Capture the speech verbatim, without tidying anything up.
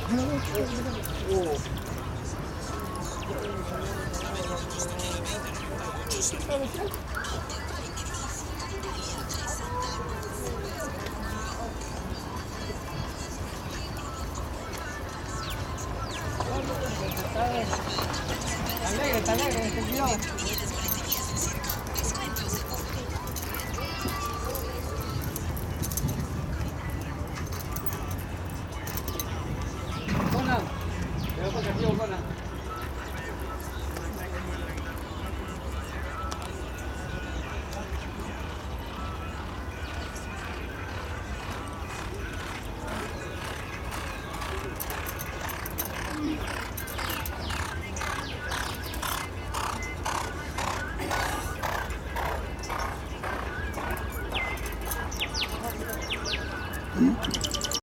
Está alegre, está alegre, ten cuidado. Conan, te voy a pasar aquí, Conan. Mm-hmm.